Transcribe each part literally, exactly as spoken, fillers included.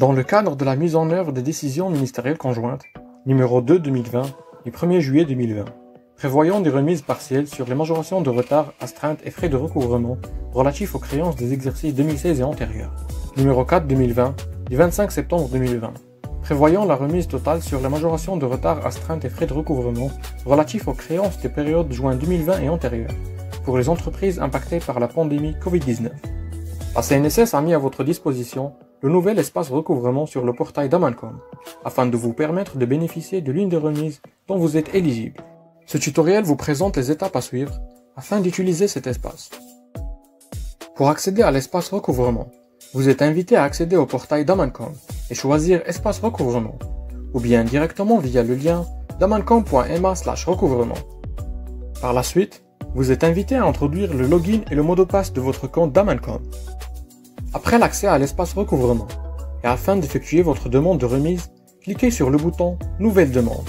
Dans le cadre de la mise en œuvre des décisions ministérielles conjointes, numéro deux deux mille vingt, du premier juillet deux mille vingt, prévoyant des remises partielles sur les majorations de retard, astreintes et frais de recouvrement relatifs aux créances des exercices deux mille seize et antérieurs, numéro quatre deux mille vingt, du vingt-cinq septembre deux mille vingt, prévoyant la remise totale sur les majorations de retard, astreintes et frais de recouvrement relatifs aux créances des périodes juin deux mille vingt et antérieures, pour les entreprises impactées par la pandémie covid dix-neuf. La C N S S a mis à votre disposition le nouvel espace recouvrement sur le portail d'Amancom, afin de vous permettre de bénéficier de l'une des remises dont vous êtes éligible. Ce tutoriel vous présente les étapes à suivre afin d'utiliser cet espace. Pour accéder à l'espace recouvrement, vous êtes invité à accéder au portail d'Amancom et choisir Espace recouvrement, ou bien directement via le lien damancom point m a slash recouvrement. Par la suite, vous êtes invité à introduire le login et le mot de passe de votre compte d'Amancom. Après l'accès à l'espace recouvrement, et afin d'effectuer votre demande de remise, cliquez sur le bouton Nouvelle demande.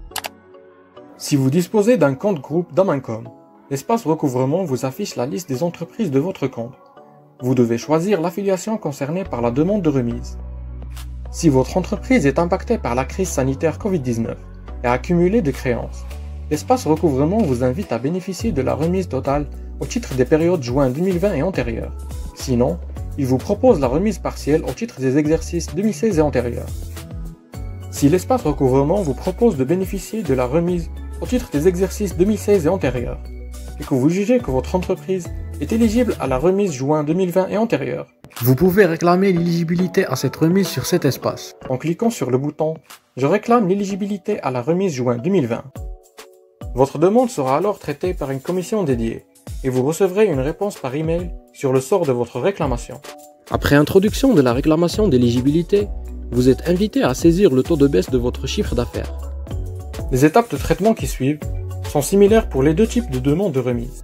Si vous disposez d'un compte groupe d'Amancom, l'espace recouvrement vous affiche la liste des entreprises de votre compte. Vous devez choisir l'affiliation concernée par la demande de remise. Si votre entreprise est impactée par la crise sanitaire covid dix-neuf et a accumulé des créances, l'espace recouvrement vous invite à bénéficier de la remise totale au titre des périodes juin deux mille vingt et antérieures. Sinon, il vous propose la remise partielle au titre des exercices deux mille seize et antérieurs. Si l'espace recouvrement vous propose de bénéficier de la remise au titre des exercices deux mille seize et antérieurs, et que vous jugez que votre entreprise est éligible à la remise juin deux mille vingt et antérieure, vous pouvez réclamer l'éligibilité à cette remise sur cet espace en cliquant sur le bouton « Je réclame l'éligibilité à la remise juin deux mille vingt ». Votre demande sera alors traitée par une commission dédiée et vous recevrez une réponse par email sur le sort de votre réclamation. Après introduction de la réclamation d'éligibilité, vous êtes invité à saisir le taux de baisse de votre chiffre d'affaires. Les étapes de traitement qui suivent sont similaires pour les deux types de demandes de remise.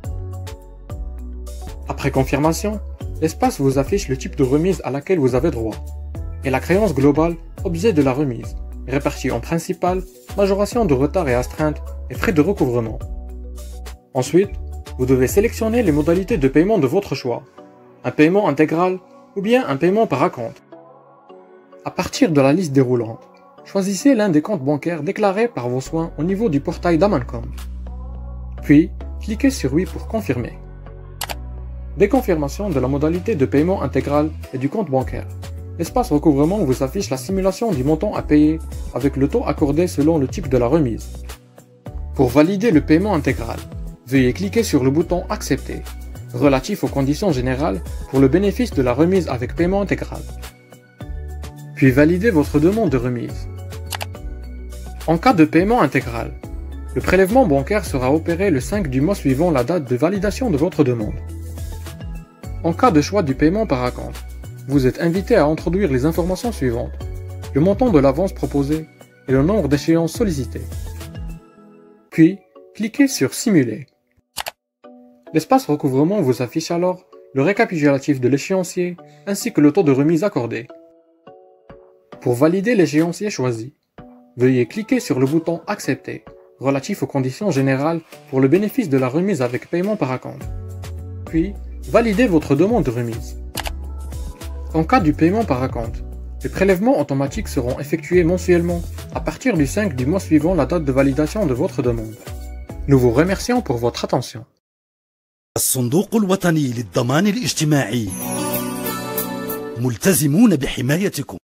Après confirmation, l'espace vous affiche le type de remise à laquelle vous avez droit et la créance globale objet de la remise, répartie en principal, majoration de retard et astreinte et frais de recouvrement. Ensuite, vous devez sélectionner les modalités de paiement de votre choix, un paiement intégral ou bien un paiement par acompte. À partir de la liste déroulante, choisissez l'un des comptes bancaires déclarés par vos soins au niveau du portail d'Amancom. Puis, cliquez sur Oui pour confirmer. Dès confirmation de la modalité de paiement intégral et du compte bancaire, l'espace recouvrement vous affiche la simulation du montant à payer avec le taux accordé selon le type de la remise. Pour valider le paiement intégral, veuillez cliquer sur le bouton Accepter, relatif aux conditions générales pour le bénéfice de la remise avec paiement intégral. Puis validez votre demande de remise. En cas de paiement intégral, le prélèvement bancaire sera opéré le cinq du mois suivant la date de validation de votre demande. En cas de choix du paiement par acompte, vous êtes invité à introduire les informations suivantes: le montant de l'avance proposée et le nombre d'échéances sollicitées. Puis, cliquez sur Simuler. L'espace recouvrement vous affiche alors le récapitulatif de l'échéancier ainsi que le taux de remise accordé. Pour valider l'échéancier choisi, veuillez cliquer sur le bouton Accepter, relatif aux conditions générales pour le bénéfice de la remise avec paiement par acompte. Puis, validez votre demande de remise. En cas du paiement par acompte, les prélèvements automatiques seront effectués mensuellement à partir du cinq du mois suivant la date de validation de votre demande. Nous vous remercions pour votre attention. الصندوق الوطني للضمان الاجتماعي ملتزمون بحمايتكم.